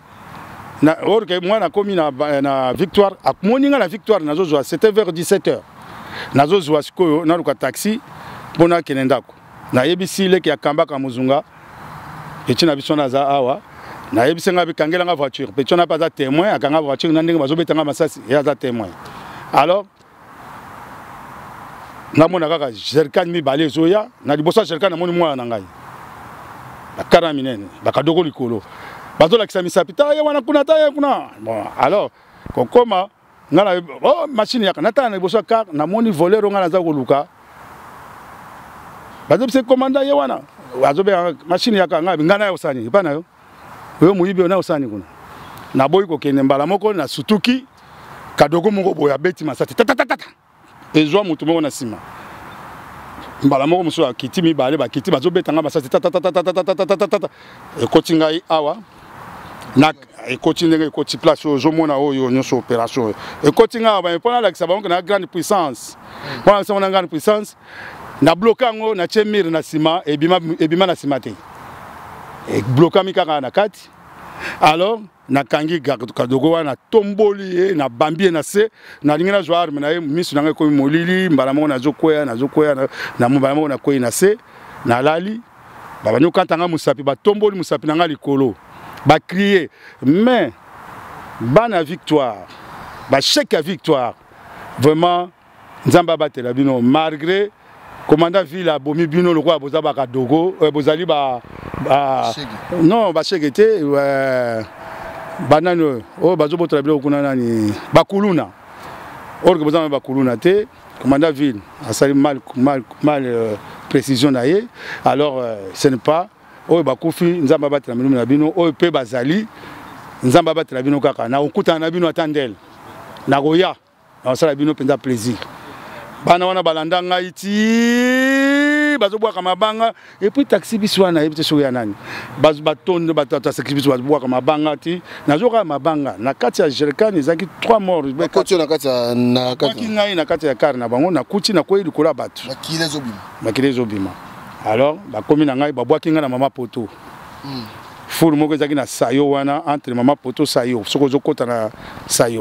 moi na commis na victoire. À moninga la victoire, c'était vers 17h. Nazo zoa sikoyo na luka taxi bona kenendako. Na yebisi le ki akamba ka muzunga. Eti na biso na za awa. Na yebisi nga bikangela nga voiture. Pecho na pas za témoin akanga voiture na ndenge bazobetanga masasi ya za témoin. Alors namona kaka jerkan mi balé zoya na libosa jerkan na moni mwana na ngai bakara minene bakadoko likolo bazola kisa misapita ya wana kuna ta ya kuna bon alors kokoma ngala oh machine yaka nata na libosa car na moni voleur ngala za koluka bazo se commanda ya wana bazobe machine yaka ngabi ngana ya usani pana yo wewe muibi na usani kuna na boy ko kende mbala moko na sutuki kadoko moko boya beti masati tata ezwa mutu moko na sima mbala moko muso akiti mibale bakiti bazobetanga basasi tata ekoti ngai awa na ekoti ndenge ekoti place ozomona oyo nyonso opération ekoti ngai ba mpona lakisa bango na grande puissance mpona lakisa na grande puissance na blokango na chemir na sima ebima na sima te blokami kaka na kati alors na kangi kadogo wana tomboli na bambie na se na lingena zo arme na misu nanga ko molili mbala mo na zokoya na mbala mo na koyi na se na lali baba nyokantanga musapi ba tomboli musapi nanga likolo ba crier mais bana victoire ba chèque à victoire vraiment nzamba batela bino malgré commandant ville a bomi bino le roi boza ba kadogo bozali ba non ba chèque était banano o bazo botra bilo kuna nani bakuluna orgue boza bakuluna te commandant ville a sali mal précision na ye alors ce n'est pas o bakufi nzamba batela bino na bino o pe bazali nzamba batela bino kaka na okuta na bino atandel na goya na sala bino penza plaisir bana wana balanda ngai ti bazobwaka mabanga et puis taxi biswana ebite soya nani batonde batata taxi biswa bazobwaka mabanga ti nazoka mabanga na kati ya jerkan ezaki 3 morts bakoti na kati ya na kati ngai na kati ya car na bango na kuti na koyi likola batu bakile zobima alors bakomi na ngai babwaki ngai na mama poto foule moko ezaki na sayo wana entre mama poto sayo soko zokota na sayo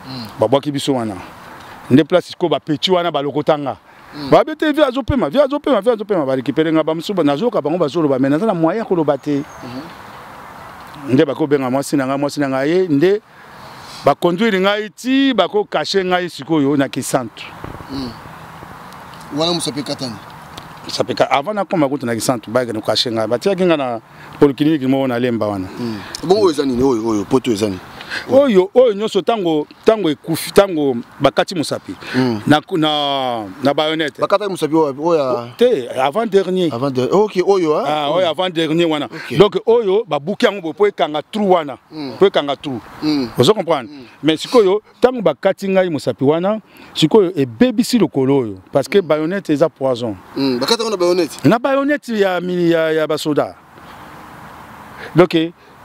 babwaki biso wana nde place ko bapeti wana balokotanga babete vi azopema barécupere nga bamusu nazoka bango bazoloba mais naza na moyen koloba te nde bakobenga mwasi na nga ye nde baconduire ngai ti bakokache ngai sikoyo na kisantu wana musape katani sapeka avant na koma kutu na kisantu baga no kache ngai batiaki nga na polyclinique mo na lemba wana bon oyo ezani oyo poto ezani oyo nyonso tango ekufi tango bakati musapi na baïonnette bakata musapi oyo te avant dernier OK oyo oyo avant dernier wana donc oyo babuki yango po ekanga trou wana po ekanga trou vous comprenez mais sikoyo tango bakati ngai musapi wana sikoyo ebebisi lokolo oyo parce que baïonnette eza poison bakata na baïonnette ya basoda donc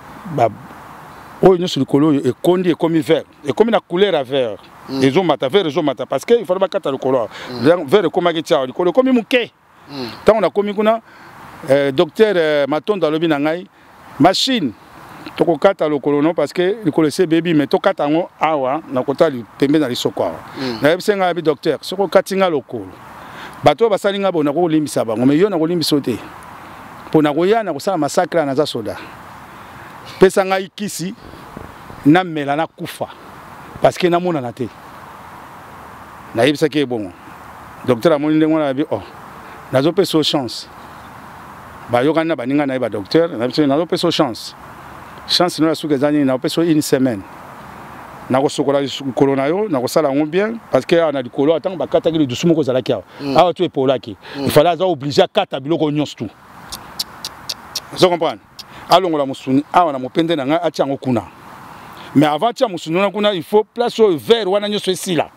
oyo nyonso likolo oyo ekondi ekomi vert ekomi na couleur ya vert ezomata vert ezomata parce que il faut bakata likolo vert ekomaki tia likolo ekomi muke ntango nakomi kuna docteur Matondo alobi na ngai machine tokokata lokolo no parce que likolo ese bebi mais tokata yango awa nakota pembe na lisoko awa nayebisi ngai abi docteur soki okati nga lokolo bato oyo basali nga bona kokolimbisa bango mais yo nakolimbisa te mpo nakoya na kosala masakre naza soda pesa ngai kisi na mela na kufa parce que namona na te nayebisaki ebongo docteur amoni ndenge wana abi nazopesa chance bayokani na baninga na ye badocteur nazopesa chance no ya suki eza nini nakopesa une semaine nakosokola likolo na yo nakosala yango bien parce que awa na likolo atango bakataki lidusu moko ozalaki awa tu epolaki ifale aza oblige akata biloko nyonso tu ozo comprendre alongola musuni awa na mopende na ngai atia yango kuna mais avant tia musuni wana kuna il faut place oyo vert wana nyonso esila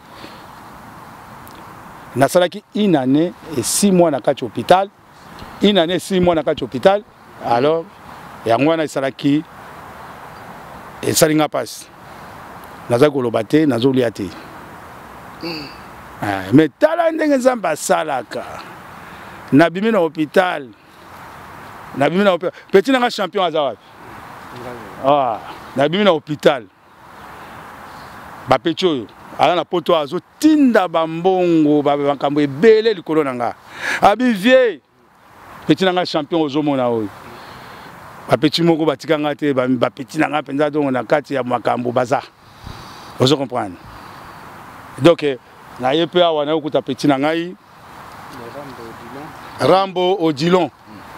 nasalaki une année et 6 mois na kati hôpital alors yango wana esalaki esalinga mpasi naza koloba te nazolia te mais tala ndenge nzambe asalaka nabimi na hôpital petit nanga champion aza wapi nabimi na hôpital bapeti oyo aza na poto azotinda bambongo bakambo ebele likolo na nga abi vie petit nanga champion ozomona oyo bapeti moko batika nga te bapeti nanga mpenza dongo na kati ya makambo baza ozo comprendre donc naye mpe awa nayokuta petit na ngai Rambo Odilon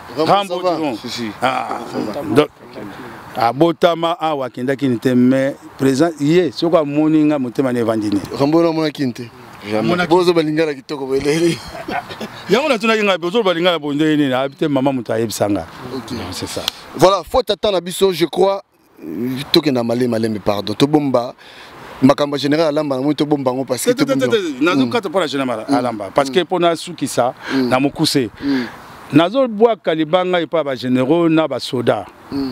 abotama awa kendaki nite mais présent ye soko amoni nga motema na evandine Rambo na mona kinte bozo balingala kitoko beleli yango na tuna kinga bozo balingala bonde ni na habite maman muta yebisanga c'est ça voilà faut attendre biso je crois tokenda maleme pardon to bomba makambo général alamba na moto bomba ngo parce que nazo kata pour la général alamba parce que pona sukisa na mukuse nazo bwaka libanga epa ba généraux na ba soda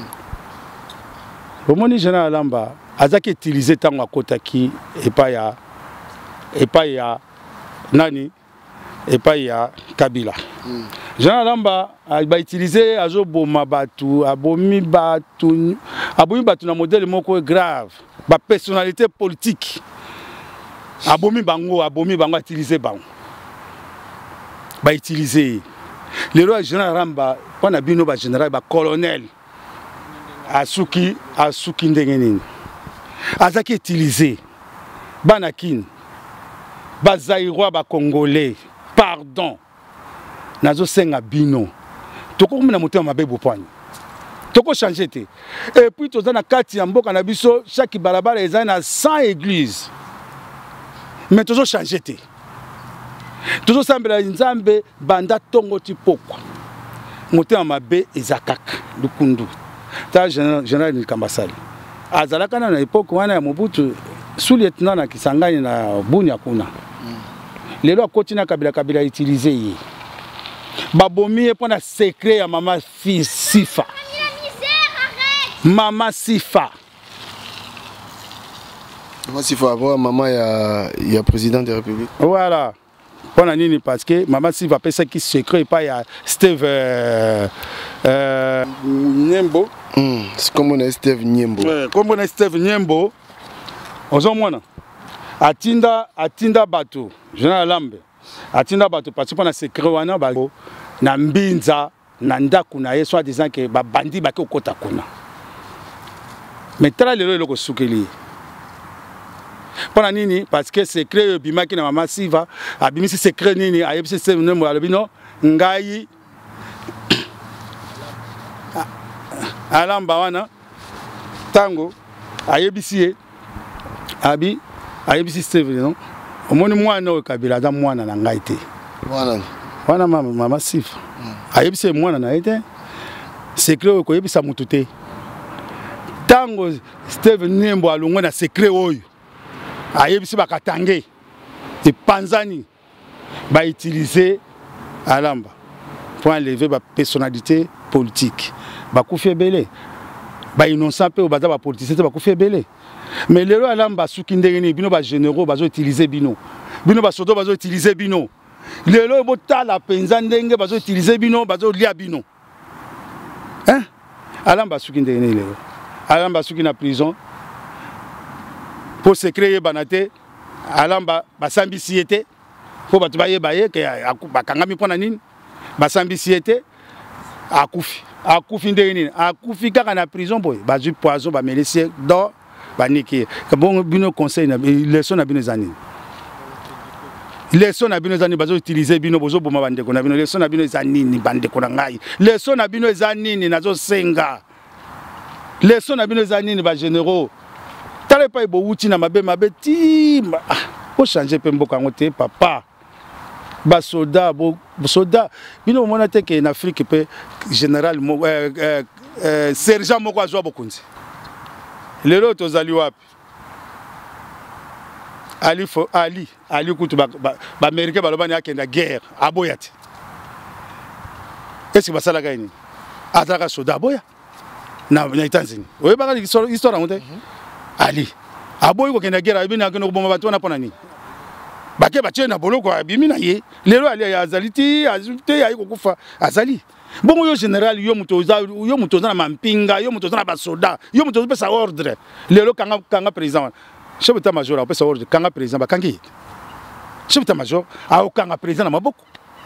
bomoni général alamba azaki utiliser tango akotaki epa ya nani epa ya Kabila général alamba ba utiliser azo boma batu abomi batu na modèle moko grave ba personnalité politique abomi bango utiliser bango ba utiliser le roi général Ramba pana bino ba général ba colonel asuki ndenge nini azaki utiliser banakin ba zaïrois ba congolais pardon nazo senga bino toko muna motema mabe bopani toko changer te et puis toza na kati ya mboka na biso chaque balabala eza na 100 églises mais tozo changer te tozo sambela nzambe banda tongo tipokwa motema mabe ezakaka lukundu ta général Kambasali azalaka na époque wana ya Mobutu sous-lieutenant na Kisangani na Bunia kuna lelo akoti na kabila utiliser ye babomi pour na secret ya mama Sifa Mama Sifa maman ya président de la République voilà pour na nini parce que Mama Sifa pesa qui secret pas ya Steve Nyembo c'est comme on a Steve Nyembo comme on a Steve Nyembo ozomona atinda bato général Lambe atinda bato parce que na secret wana ba na mbinza na ndaku na ye soit disant que ba bandi ba kokota kuna mais tala lelo eloko sukeli pona nini parce que secret bimaki na mama Siva abimisi secret nini ayebisi se nembo alobino ngai Alamba wana tango ayebisi ayebisi Steve non omoni mwana o Kabila za mwana na ngai te wana mama Sifa ayebisi mwana na ete secret ko yebisa mutu te tango Steve Nembo alongwe na secret oyo ayebisi bakatange epanzani ba utiliser Alamba pour enlever ba personnalité politique ba kufi belé ba innocent pe baza ba politicien ba kufi belé mais lelo Alamba suki ndenge ni bino ba généraux bazo utiliser bino ba sodo bazo utiliser bino lelo botala penza ndenge bazo utiliser bino bazo lia bino hein Alamba suki ndenge ni lelo Alamba suki na prison pour se créer banate Alamba basambisi ete pour batu baye ke bakangami pona nini basambisi ete akufi ndenge nini akufi kaka na prison boy bazui poison ba melisie do baniki bon bino conseil na leçon na bino zani leçon na bino zani bazo utiliser bino bozo boma bandeko na bino leçon na bino zanini bandeko na ngai leçon na bino zanini nazo senga leçon na bino zanini ba généraux tale pa ibo uti na mabe ti ko changer pe mboka ngote papa ba soldat bino mona te ke na Afrique pe général sergent moko azwa bokunzi lelo tozali wapi Ali kutu ba américain balobani akenda guerre aboyati est-ce que basala gaini ataka soldat aboya na États-Unis oye baka histoire ngote Ali aboyi ko kenda guerre abina kono bomba bato na pona ni bake batie na boloko abimi na ye lelo Ali azaliti azute ya kokufa azali bongo yo général yo muto na mampinga yo muto na basoda yo muto pesa ordre lelo kanga président chef d'état-major pesa ordre kanga président bakangi chef d'état-major a kanga président na maboko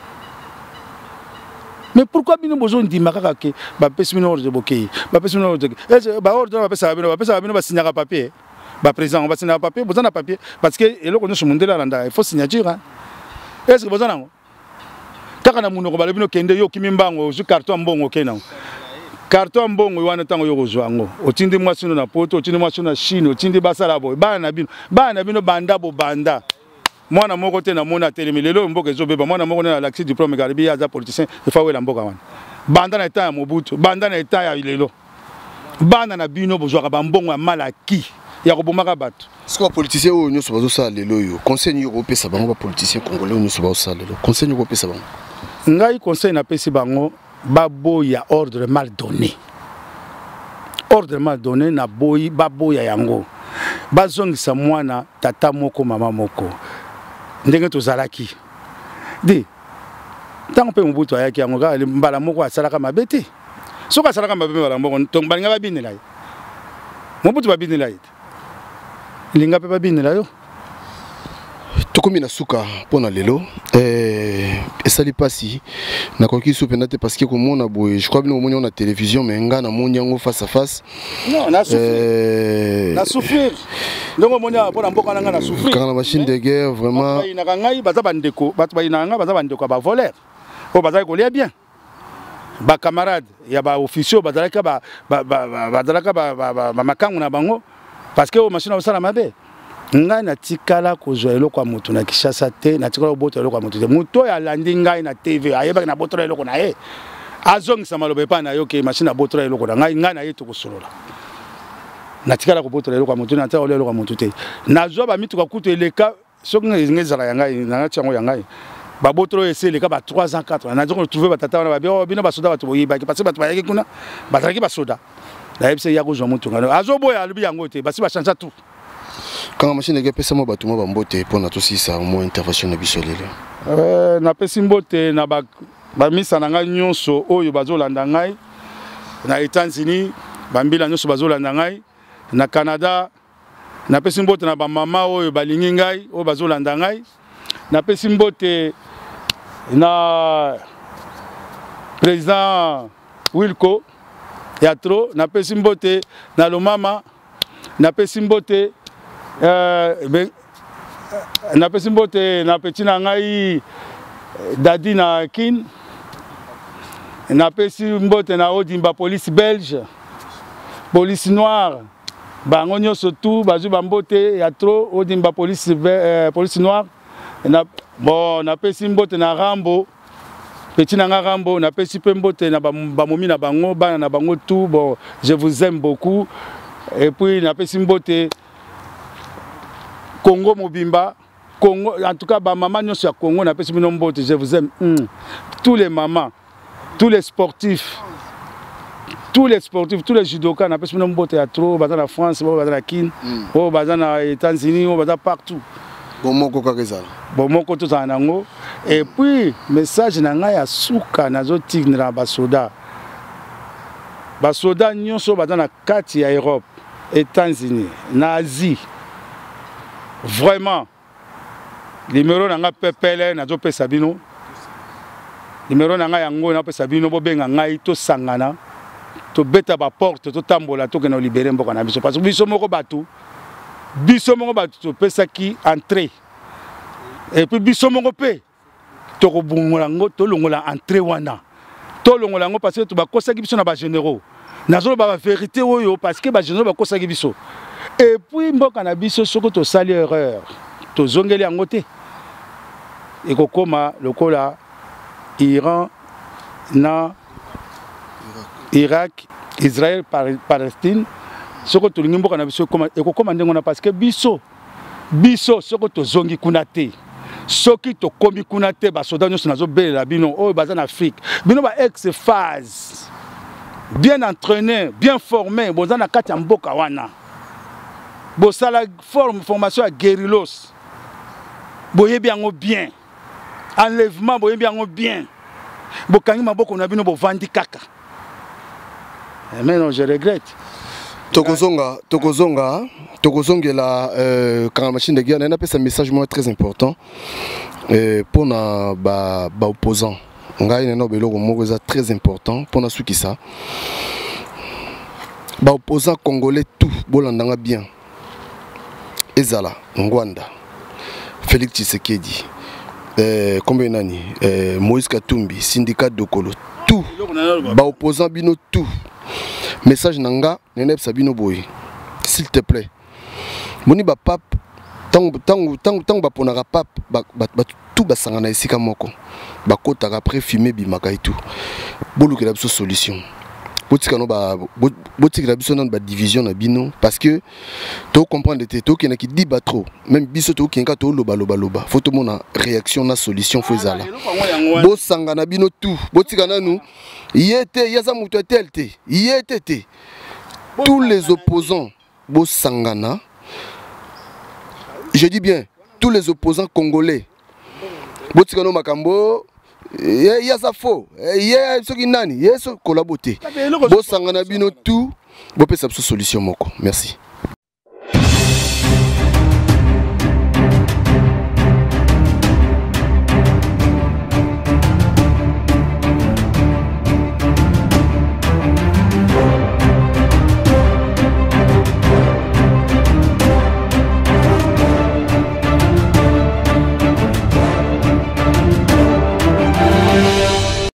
mais pourquoi bino bozo ndima kaka ke ba pesa bino ordre bokei ba pesa bino ordre ba ordre ba pesa bino ba signer papier ba président ba signer papier boza na papier parce que eloko no mundela landa il faut signature hein est-ce que boza nango kaka na munoko ba bino kende yo kimimbango zu carton mbongo kena carton mbongo wana tango yo kozwango otindi mwasino na poto otindi mwasino na Chine otindi basala boy bana bino banda bo banda mwana moko te na mona telemi lelo mboka ezobeba mwana moko na l'accès diplôme garibi aza politicien il faut wela mboka wana banda na eta ya Mobutu banda na eta ya lelo bana na bino bozwaka ba mbongo ya malaki ya kobomaka bato siko politicien oyo nyoso bazo sala lelo yo conseil yo kopesa bango ba politicien congolais nyoso bazo sala lelo conseil yo kopesa bango ngai conseil na pesi bango baboya ordre mal donné na boyi baboya yango bazongisa mwana tata moko mama moko ndenge tozalaki de tango pe Mobutu ayaki yango kaka mbala moko asalaka mabe te soki asalaka mabe mbala moko to balinga babinela ye Mobutu babinela ye linga pe babinela yo tokomi na suka pona lelo esali pasi na koki soupe na te parce que komona boye je crois bino omoni na télévision mais nga na moni yango face à face non na souffrir ndongo moni pona mboka nanga na souffrir quand la machine de guerre vraiment na ngai baza bandeko bato bayinanga baza bandeko ba voleur o baza ko lia bien ba camarade ya ba officier bazalaka ba makangu na bango parce que o machine osala mabe ngai na tikala kozwa eloko ya moto na Kinshasa te na tikala boto eloko ya moto te moto ya landi ngai na TV ayebaki na boto eloko na ye azongisa maloba pa na yo ke machine na boto eloko na ngai na ye to kosolola na tikala ko boto eloko ya moto na tikala eloko ya moto te nazwa ba mituka kutu eleka soki ngezala ya ngai na tiango ya ngai ba boto ese eleka ba 3 ans 4 ans na zo trouver ba tata wana ba bino ba soda ba to boyibaki parce que ba to bayaki kuna ba zalaki ba soda na yebise ya kozwa moto ngano azoboya alubi yango te basi ba change tout. Quand la machine est pesa mo batuma ba mbote pour na to si ça au moins intervention na biso lelo na pesi mbote na ba misa na ngai nyonso oyo bazolanda ngai na États-Unis ba mbila nyonso bazolanda ngai na Canada napesi mbote na ba mama oyo balingi ngai oyo bazolanda ngai napesi mbote na président Wilco Yatro napesi mbote na Lomama napesi mbote napesi mbote na petit na ngai Dadi na Kin napesi mbote na Odimba police belge police noire bango nyonso tout bazwi bambote ya trop Odimba police noire napesi mbote na Rambo petit na nga Rambo napesi pe mbote na bamomi na bango bana na bango tout bon je vous aime beaucoup et puis napesi mbote Congo Mobimba Congo en tout cas ba maman nyonso ya Congo napesi bino mbote je vous aime tous les mamans tous les sportifs tous les judokas napesi bino mbote ya trop baza na France baza na Kin baza na États-Unis baza partout bon moko kakeza bon moko to za nango et puis message na ngai ya suka nazo tigna basoda nyonso baza na kati ya Europe États-Unis na Asie vraiment numéro na nga pepele nazo pesa bino numéro na nga yango na pesa bino bo benga ngai to sangana to beta ba porte to tambola to kena libérer mboka na biso parce que biso moko batu to pesa ki entrée et puis biso moko pe to ko bungola ngo to longola entrée wana to longola ngo parce que to ba kosaki biso na ba généraux nazo ba vérité oyo parce que ba généraux ba kosaki biso et puis mboka na biso soko to sali erreur to zongeli yango te et kokoma lokola Iran na Irak Israël Palestine soko to lingi mboka na biso ekokoma ndengo na parce que biso soko to zongi kuna te soki to komi kuna te ba soda nyonso nazo belela bino oyo baza na Afrique bino ba ex-phase bien entraîné bien formé boza na kati ya mboka wana bosala formation ya guerrillos boyebi yango bien enlèvement boyebi yango bien bokangi maboko na bino bovandi kaka mais non je regrette tokozongela quand la machine de guerre n'a pas un message très important pour na ba opposant ngai na beloko moko très important pour na suki ça ba opposant congolais tout bolandanga bien ezala Ngwanda Félix Tshisekedi combien nani Moïse Katumbi syndicat Dokolo tout ba opposant bino tout message nanga nenep sabino boy s'il te plaît moni ba pape tant ba ponaka pape ba tout ba sangana esika moko ba kota après fumer bimaka et tout bolukela biso solution botika no ba biso na ba division na bino parce que to comprendre te to kena ki dit ba trop même biso to kenka to loba faut to mona réaction na solution fezala bo sangana bino tout botika na nous yete yaza muto telte yete tous les opposants bo sangana je dis bien tous les opposants congolais botika no makambo yaza faux soki nani yeso kolabote bo sangana bino tout bo pesa solution moko merci.